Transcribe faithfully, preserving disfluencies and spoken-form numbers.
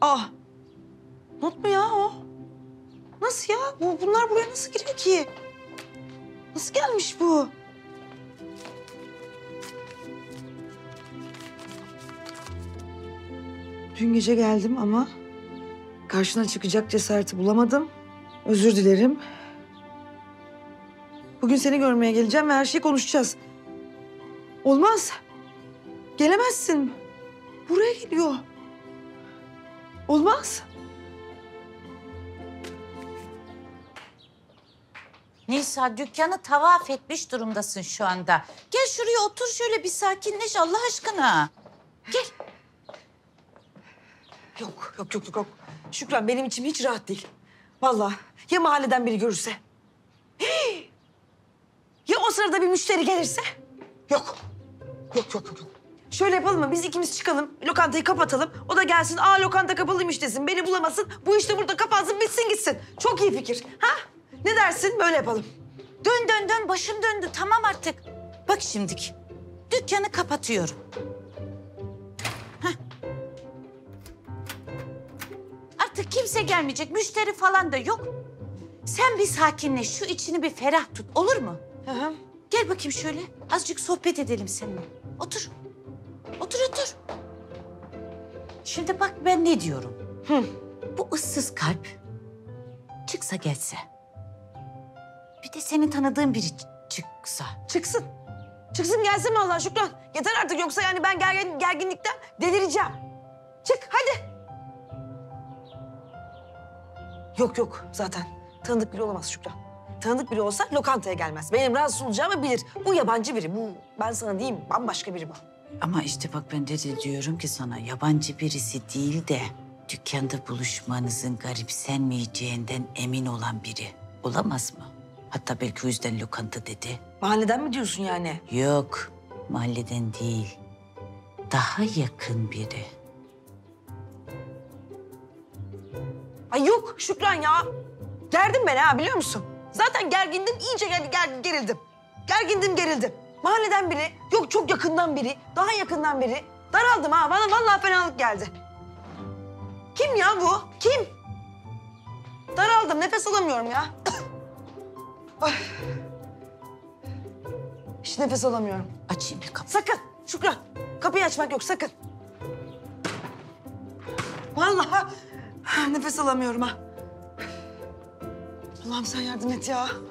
Aa, not mu ya o? Nasıl ya? Bu, bunlar buraya nasıl giriyor ki? Nasıl gelmiş bu? Dün gece geldim ama karşına çıkacak cesareti bulamadım. Özür dilerim. Bugün seni görmeye geleceğim ve her şeyi konuşacağız. Olmaz. Gelemezsin. Buraya geliyor. Olmaz. Nisa, dükkanı tavaf etmiş durumdasın şu anda. Gel şuraya otur, şöyle bir sakinleş Allah aşkına. Gel. Yok, yok, yok, yok. Şükran, benim içim hiç rahat değil. Vallahi ya mahalleden biri görürse? Hii! Ya o sırada bir müşteri gelirse? Yok. Yok, yok, yok, yok. Şöyle yapalım mı? Biz ikimiz çıkalım, lokantayı kapatalım. O da gelsin, aa lokanta kapalıymış desin, beni bulamasın. Bu işte burada kapansın, bitsin gitsin. Çok iyi fikir. Ha? Ne dersin? Böyle yapalım. Dön dön dön, başım döndü. Tamam artık. Bak şimdilik. Dükkanı kapatıyorum. Heh. Artık kimse gelmeyecek, müşteri falan da yok. Sen bir sakinleş, şu içini bir ferah tut, olur mu? Hı hı. Gel bakayım şöyle, azıcık sohbet edelim seninle. Otur. Otur, otur. Şimdi bak ben ne diyorum. Hı. Bu ıssız kalp çıksa gelse. Bir de senin tanıdığın biri çıksa. Çıksın. Çıksın gelsin vallahi Şükran. Yeter artık, yoksa yani ben gergin, gerginlikten delireceğim. Çık hadi. Yok yok, zaten tanıdık biri olamaz Şükran. Tanıdık biri olsa lokantaya gelmez. Benim rahatsız olacağımı bilir. Bu yabancı biri. Bu ben sana diyeyim, bambaşka biri bu. Ama işte bak ben de, de diyorum ki sana yabancı birisi değil de dükkanda buluşmanızın garipsenmeyeceğinden emin olan biri olamaz mı? Hatta belki o yüzden lokanta dedi. Mahalleden mi diyorsun yani? Yok, mahalleden değil. Daha yakın biri. Ay yok Şükran ya. Gerdim ben ha, biliyor musun? Zaten gergindim, iyice ger ger gerildim. Gergindim, gerildim. Mahalleden biri, yok çok yakından biri, daha yakından biri. Daraldım ha, bana vallahi fenalık geldi. Kim ya bu? Kim? Daraldım, nefes alamıyorum ya. Ay. Hiç nefes alamıyorum. Açayım bir kapı. Sakın Şükran, kapıyı açmak yok sakın. Vallahi nefes alamıyorum ha. Allah'ım sen yardım et ya.